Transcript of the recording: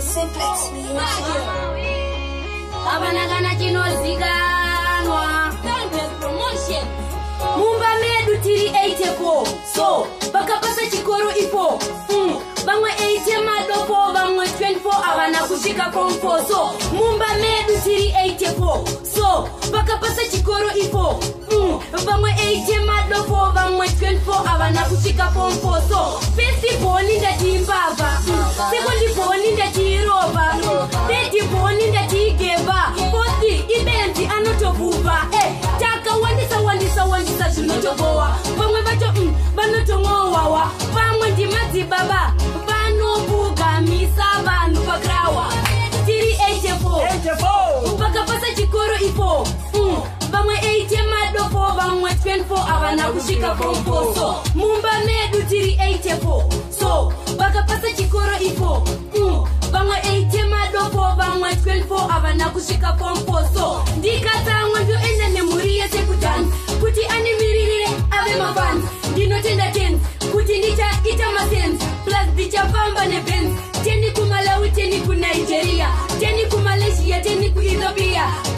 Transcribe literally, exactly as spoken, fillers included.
Simplex Music. Abanagana chinozikanwa promotion. Mumba medu tiri eighty-four. So bakapasa chikoro ipo. Mm. Bamwe eighty madopo bamwe twenty-four abana kushika form four. So mumba medu tiri eighty-four. So bakapasa chikoro ipo. Mm. Bamwe eighty madopo bamwe twenty-four abana kushika form four. So festival ninda timbaba. Second born ninda tiroba. Third born ninda tigeba. Fourth event anotobuba. Eh taka wandisa wandisa wandisa shinotoboa. Bamwe bacho mm banotongowawa. Bamwe ndimazi baba. Banobuga misa banu pakrawa. Tiri eighty-four. eighty-four. Bakapasa chikoro ipo. Mm. Bamwe eighty madopo bamwe twenty-four abana kushika form four. So mumba medu tiri eighty-four. So bakapasa chikoro ipo. Mm. Bamwe eighty madopo bamwe twenty-four abana kushika form four. So ndikata wandu enda nemurie sekutani. Kuti animirire ave mafans. Dinotenda tens. Kuti ndicha ita masens. Plus dicha pamba ne Benz. Teni ku Malawi, teni ku Nigeria. Teni ku Malaysia, teni ku Ethiopia.